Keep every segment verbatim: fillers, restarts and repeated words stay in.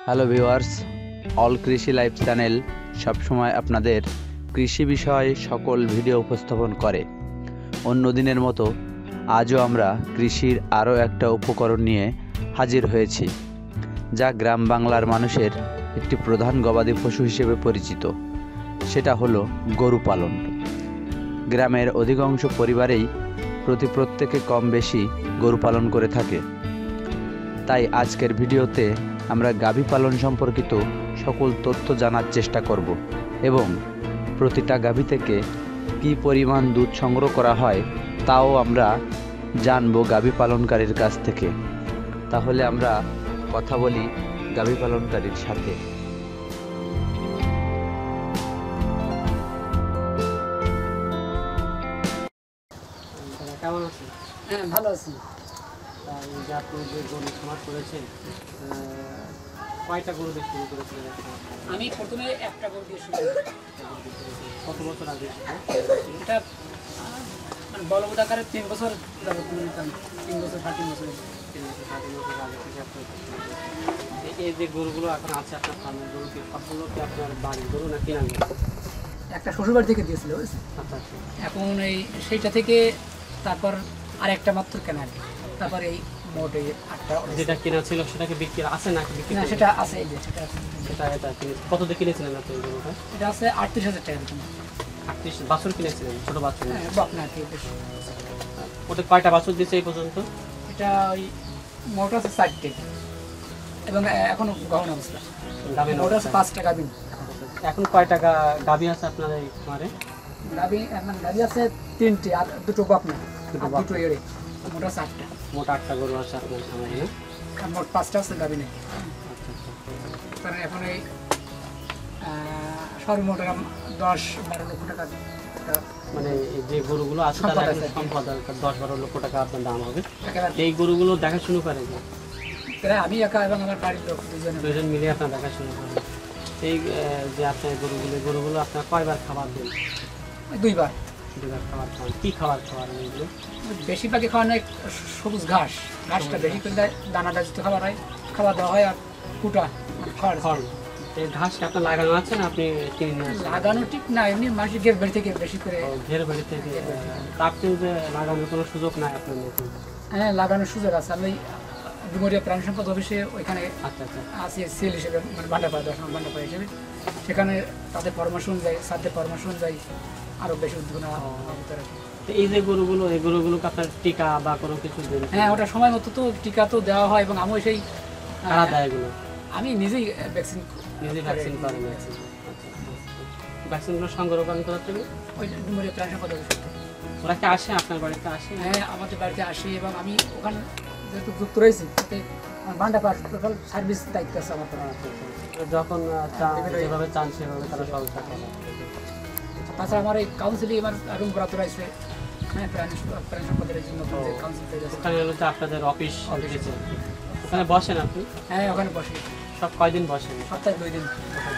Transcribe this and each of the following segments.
Hello viewers, all Krishi live channel সবসময় আপনাদের কৃষি বিষয়ে সকল ভিডিও উপস্থাপন করে। অন্য দিনের মতো আজও আমরা কৃষির আরও একটা উপকরণ নিয়ে হাজির হয়েছি, যা গ্রাম বাংলার মানুষের একটি প্রধান গবাদি পশু হিসেবে পরিচিত। সেটা হলো গরু পালন। গ্রামের অধিকাংশ পরিবারেই প্রতি প্রত্যেকে কম বেশি গরু পালন করে থাকে। তাই আজকের ভিডিওতে আমরা গাভী পালন সম্পর্কিত সকল তথ্য জানার চেষ্টা করব এবং প্রতিটা গাভী থেকে কী পরিমাণ দুধ সংগ্রহ করা হয় তাও আমরা জানব গাভী পালনকারীর কাছ থেকে। তাহলে আমরা কথা বলি গাভী পালনকারীর সাথে। কেমন আছেন? হ্যাঁ, ভালো আছি। এই যে আপনি যে গরু খামার করেছেন, কয়টা গরু দিয়ে শুরু করেছিলেন? আমি প্রথমে একটা গরু দিয়ে শুরু করি। কত বছর আগে? এটা মানে বলবৎ আকারে তিন বছর যাবত, তিন বছর সাড়ে তিন বছর তিন বছর সাড়ে তিন বছর আগে থেকে আপনি এই যে গরুগুলো এখন আছে আপনার ফার্মের গরু, কি সবগুলো কি আপনার বাড়ির গরু না কিনা গরু? একটা শ্বশুরবাড়ি থেকে দিয়েছিল, বুঝেছি। আচ্ছা আচ্ছা। এখন এই সেইটা থেকে তারপর আর একটা মাত্র কেনা, তারপর এই মোট এই আটটা। যেটা কিনা ছিল সেটাকে বিক্রি আছে নাকি? বিক্রি না, সেটা আছে, এই যে সেটা আছে। সেটা এটা কত দিয়ে কিনেছিলেন আপনি এই গরুটা? এটা আছে আটত্রিশ হাজার টাকা কিনা। আটত্রিশ বাছুর কিনেছিলেন? ছোটো বাছুর? হ্যাঁ, বকনা আর কি বেশি। ওটা কয়টা বাছুর দিয়েছে এই পর্যন্ত? এটা ওই মোট আছে চারটে এবং এখনো গহন অবস্থা। মোট আছে পাঁচটা গাভী। এখন কয় টাকা গাভী আছে আপনার এই খামারে? গাভী মানে গাভী আছে তিনটি আর দুটো বকনা, দুটো এড়ে, মোট আছে আটটা। মোট আটটা গরু আছে আপনার খামারে না? আর মোট পাঁচটা আছে গাভী নেই। আচ্ছা আচ্ছা। কারণ এখন এই সর্বমোট দশ বারো লক্ষ টাকা মানে যে গরুগুলো আছে সম্পদ তার আছে। সম্পদ দশ বারো লক্ষ টাকা আপনার দাম হবে। একেবারে এই গরুগুলো দেখাশুনো করেন না? প্রায় আমি একা এবং আমার বাড়ির লোক দুজনে। দুজন মিলে আপনার দেখাশুনো করেন। এই আহ, যে আপনার গরুগুলো গরুগুলো আপনার কয়বার খাবার দেন? দুইবার। দুবার খাবার খাওয়ান। কী খাবার খাওয়ান এইগুলো? বেশিরভাগই খাওয়ানো হয় সবুজ ঘাস। ঘাসটা বেশি করে দেয়, দানাটা যত খাবার হয় খাবার দেওয়া হয়, আর কুটা মানে খড়। খড়। এই ঘাস কি আপনার লাগানো আছে না আপনি কিনে নিয়ে আসেন? লাগানো ঠিক না, এমনি মানুষের গেট বাড়ি থেকে বেশি করে। ও, ঘের বাড়ি থেকে। তা আপনি যে লাগানোর কোনো সুযোগ নাই আপনার নতুন? হ্যাঁ, লাগানোর সুযোগ আছে। আমি ডুমুরিয়া প্রাণী সম্পদ অফিসে ওইখানে আচ্ছা আচ্ছা। আছি সেল হিসেবে, মানে ভান্ডারপাড়া দর্শন ভান্ডারপাড়া হিসেবে। সেখানে তাদের পরামর্শ অনুযায়ী, সাথে পরামর্শ অনুযায়ী আরও বেশি উদ্যোগ নেওয়া ভিতরে। তো এই যে গরুগুলো এই গরুগুলোকে আপনার টিকা বা কোনো কিছু দেন? হ্যাঁ, ওটা সময় মতো তো টিকা তো দেওয়া হয় এবং আমিও সেই কারা দেয় এগুলো? আমি নিজেই ভ্যাকসিন নিজে ভ্যাকসিন করেন? ভ্যাকসিনগুলো সংগ্রহ করেন কোথা থেকে? ওই ডুমুরিয়া প্রাণী সম্পদ অফিস থেকে। ওরা কি আসে আপনার বাড়িতে? আসে? হ্যাঁ, আমাদের বাড়িতে আসি এবং আমি ওখানে যেহেতু যুক্ত রয়েছি তাতে ভান্ডারপাড়া টোটাল সার্ভিস দায়িত্ব আছে আমার। যখন চান যেভাবে চান সেভাবে তারা সহযোগিতা করে। তাছাড়া আমার এই কাউন্সিলে আমার রুম বরাদ্দ রয়েছে। হ্যাঁ, প্রাণী প্রাণী সম্পদের জন্য যে কাউন্সিল তৈরি আছে। ওখানে হলো যে আপনাদের অফিস দিয়েছে, ওখানে বসেন আপনি? হ্যাঁ, ওখানে বসি। সব কয়দিন বসেন? সপ্তাহে দুই দিন।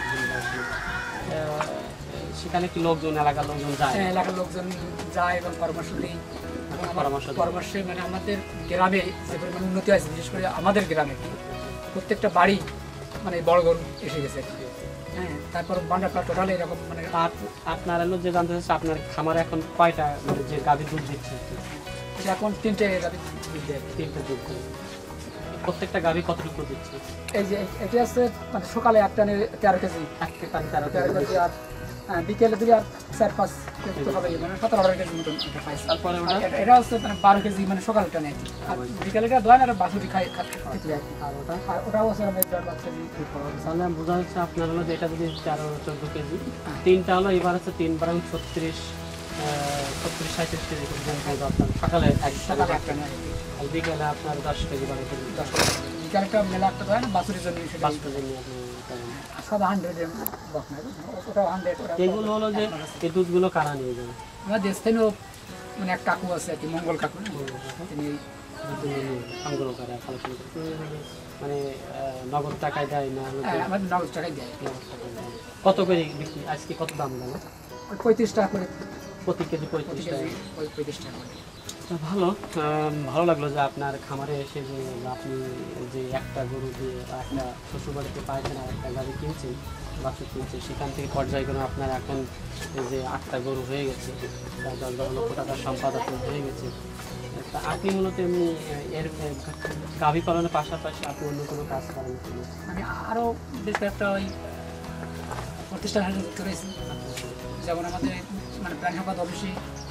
সেখানে কি লোকজন, এলাকার লোকজন যায়? হ্যাঁ, এলাকার লোকজন যায় এবং পরামর্শ দিই। এবং আমার পরামর্শ দেয়। পরামর্শে মানে আমাদের গ্রামে যে পরিমাণ উন্নতি হয়েছে, বিশেষ করে আমাদের গ্রামে প্রত্যেকটা বাড়ি মানে বড় গরু এসে গেছে। হ্যাঁ, তারপর ভান্ডারপাড়া টোটাল এরকম মানে। আপ- আপনার হলো যে জানতে চাচ্ছি আপনার খামারে এখন কয়টা মানে যে গাভী দুধ দিচ্ছে? এখন তিনটে গাভী দুধ দেয়। তিনটা দুধ দেয়। প্রত্যেকটা গাভী কতটুকু দিচ্ছে? এই যে এটি আছে মানে সকালে একটা নিয়ে তেরো কেজি, এক থেকে তেরো তেরো কেজি, আর আহ, বিকেলে দিলে আর চার পাঁচ কেজি তো হবে, মানে সতেরো আঠারো কেজি মতন এটা পাইছে। তারপরে আর ওটা এটা- এটা হচ্ছে মানে বারো কেজি, মানে সকালটা নেই, আর বিকেলেটা দোয় না, আর বাছুরি খাই খেতে আর কি। আর ওটা আর ওটাও আছে আমি দেড় পাঁচ কেজি। তাহলে বোঝা যাচ্ছে আপনার হলো যে এটা যদি তেরো চোদ্দো কেজি, তিনটা হলো এবার হচ্ছে তিন বারং ছত্রিশ ছত্রিশ সাঁত্রিশ কেজি পর্যন্ত আপনার সকালে এক সকালে একটা নেই, আর বিকেলে আপনার দশ কেজি বারো কেজি দশ কেজি। বিকালটা মেলা একটা দোয় না, বাছুরির জন্য সেটা পাঁচ কেজি নিয়ে আপনি করেন। সব হান্ড্রেডের বক না, ওটাও হান্ড্রেড। এগুলো হলো যে এই দুধগুলো কারা নিয়ে যাবে? আমার দেশ থেকেও মানে এক কাকু আছে আর কি, মঙ্গল কাকু, তিনি দুধগুলো নিয়ে সংগ্রহ করে কালেকশন করে মানে আহ, নগদ টাকায় দেয় না হলো যে আমাদের নগদ টাকাই দেয়। নগদ টাকায় দেয়? কত করে বিক্রি আজকে, কত দাম দেয়? ওই পঁয়ত্রিশ টাকা করে প্রতি কেজি প্রতি পঁয়ত্রিশ কেজি, টাকা। ওই পঁয়ত্রিশ টাকা করে। তা ভালো আম, ভালো লাগলো যে আপনার খামারে এসে যে আপনি যে একটা গরু দিয়ে বা একটা শ্বশুরবাড়িতে পাইছেন আর একটা গাড়ি কিনছেন বাছুর কিনছেন, সেখান থেকে পর্যায়ক্রমে আপনার এখন এই যে আটটা গরু হয়ে গেছে, প্রায় দশ বারো লক্ষ টাকার সম্পদ আপনার হয়ে গেছে। তা আপনি মূলত এমনি এর গাভী পালনের পাশাপাশি আপনি অন্য কোনো কাজ করেন কিনা? আমি আরও বেশ কয়েকটা ওই প্রতিষ্ঠান সাথে যুক্ত রয়েছি, যেমন আমাদের মানে প্রাণ সম্পদ অফিসে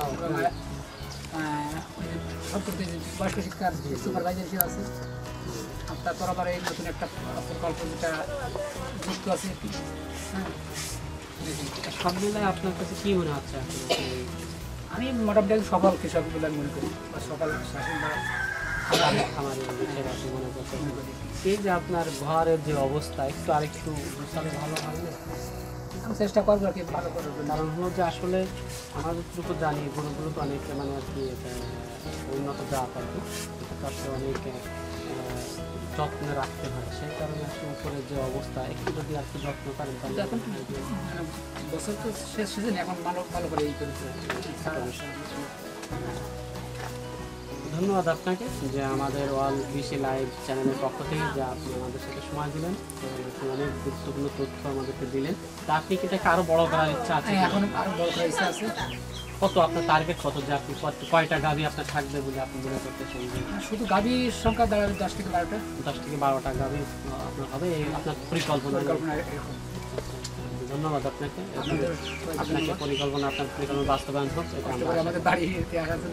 বয়স্ক শিক্ষার সুপারভাইজার হিসেবে আছে। আর তারপর আবার এই নতুন একটা প্রকল্প যেটা যুক্ত আছে। হ্যাঁ, সব মিলায় আপনার কাছে কী মনে হচ্ছে এখন? আমি মোটামুটি সফল কৃষক বলে আমি মনে করি, বা সফল শাসন বা খামারে খামারে হিসেবে আপনি মনে করছেন? এই যে আপনার ঘরের যে অবস্থা একটু আরেকটু বুঝতে ভালো হয় না? আমি চেষ্টা করবো আর কি ভালো করার জন্য। কারণ হলো যে আসলে আমরা যতটুকু জানি গরুগুলো তো অনেক মানে আর কি আহ, উন্নত জাত আর কি, এটা আসলে অনেক আহ, যত্নে রাখতে হয়, সেই কারণে আসলে উপরের যে অবস্থা একটু যদি আর কি যত্ন করেন তাহলে এখন মানে বছর তো শেষ সিজন, এখন ভালো ভালো করে এই করেছে। ধন্যবাদ আপনাকে যে আমাদের ওয়াল কৃষি লাইভ চ্যানেলের পক্ষ থেকে যে আপনি আমাদের সাথে সময় দিলেন এবং আপনি অনেক গুরুত্বপূর্ণ তথ্য আমাদেরকে দিলেন। তা আপনি কি এটাকে আরও বড় করার ইচ্ছা আছে? হ্যাঁ, এখন আরো বড় করার ইচ্ছা আছে। কত আপনার টার্গেট কত, যে আপনি কত- কয়টা গাভী আপনার থাকবে বলে আপনি মনে করতেছেন? যে শুধু গাভীর সংখ্যা দাঁড়াবে দশ থেকে বারোটা দশ থেকে বারোটা গাভী আপনার হবে এই আপনার পরিকল্পনা? পরিকল্পনা এরকম। ধন্যবাদ আপনাকে। আপনাদের আপনাকে পরিকল্পনা আপনার পরিকল্পনা বাস্তবায়ন হোক এটা আমরা আশা আমাদের বাড়ি আসার জন্য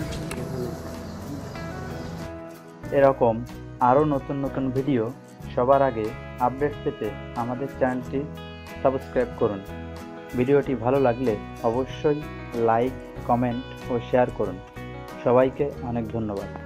এরকম আরও নতুন নতুন ভিডিও সবার আগে আপডেট পেতে আমাদের চ্যানেলটি সাবস্ক্রাইব করুন। ভিডিওটি ভালো লাগলে অবশ্যই লাইক, কমেন্ট ও শেয়ার করুন। সবাইকে অনেক ধন্যবাদ।